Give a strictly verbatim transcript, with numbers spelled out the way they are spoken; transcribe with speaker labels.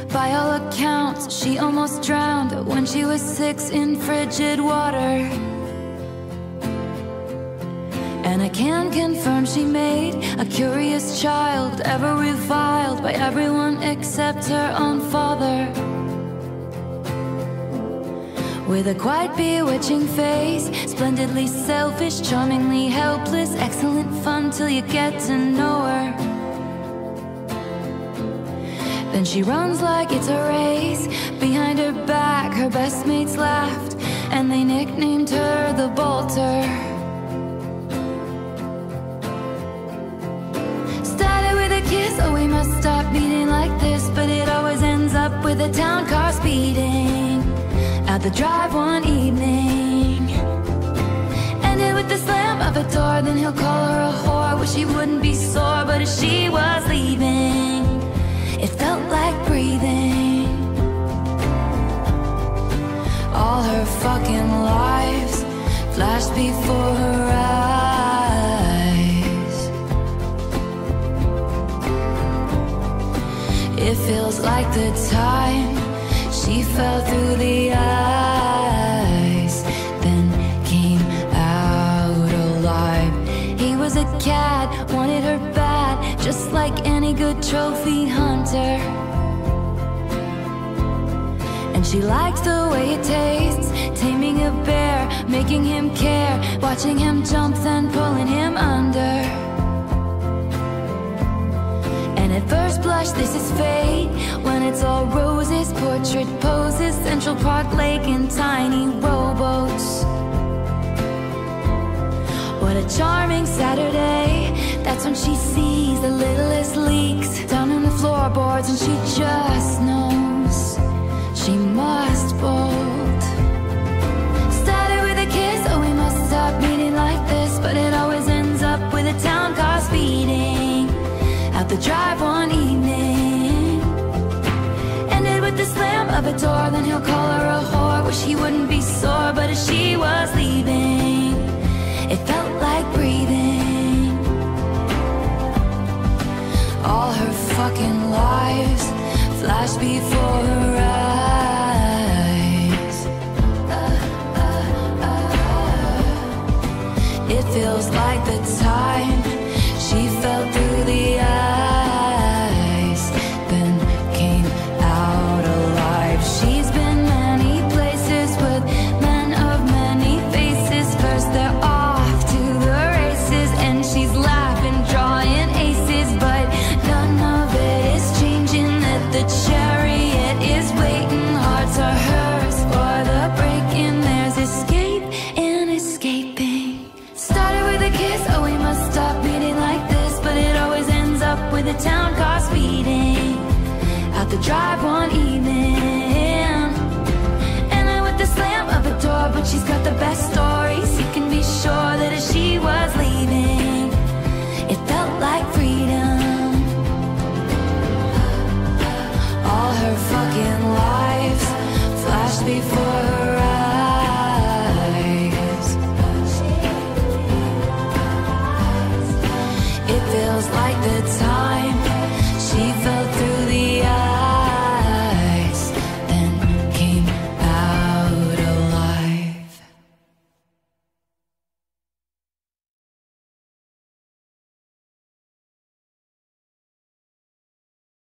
Speaker 1: By all accounts, she almost drowned when she was six in frigid water. And I can confirm she made a curious child, ever reviled by everyone except her own father. With a quite bewitching face, splendidly selfish, charmingly helpless, excellent fun till you get to know her. Then she runs like it's a race. Behind her back, her best mates laughed, and they nicknamed her the Bolter. Started with a kiss, oh we must stop meeting like this, but it always ends up with a town car speeding out the drive one evening. Ended with the slam of a door, then he'll call her a whore. Wish he wouldn't be sore, but as she was leaving, it felt like breathing. All her fucking lives flashed before her eyes. It feels like the time she fell through the ice, then came out alive. He was a cat, wanted her bad, just like any good trophy hunter. And she liked the way it tastes, taming a bear, making him care, watching him jump, then pulling him under. And at first blush, this is fate, when it's all roses, portrait poses, Central Park Lake and tiny rowboats. What a charming Saturday, that's when she sees the littlest leaks down on the floorboards, and she just knows she must bolt. Started with a kiss, oh we must stop meeting like this, but it always ends up with a town car speeding out the drive one evening. Ended with the slam of a door, then he'll call her a whore. Wish he wouldn't be sore, but as she was leaving, it felt like breathing. All her fucking lives flashed before her eyes. uh, uh, uh. It feels like the time she fell through the ice, then came out alive. She's been many places with men of many faces. First they're off to the races, and she's laughing, drawing aces, but none of it is changing. That the chariot is waiting, hearts are hers for the breaking. There's escape in escaping. Started with a kiss, oh we must stop meeting like this, but it always ends up with a town car speeding out the drive one evening. And I with the slam of a door, but she's got the best stories. You can be sure that as she was leaving, it felt like freedom. All her fucking lives flashed before her eyes. It feels like the time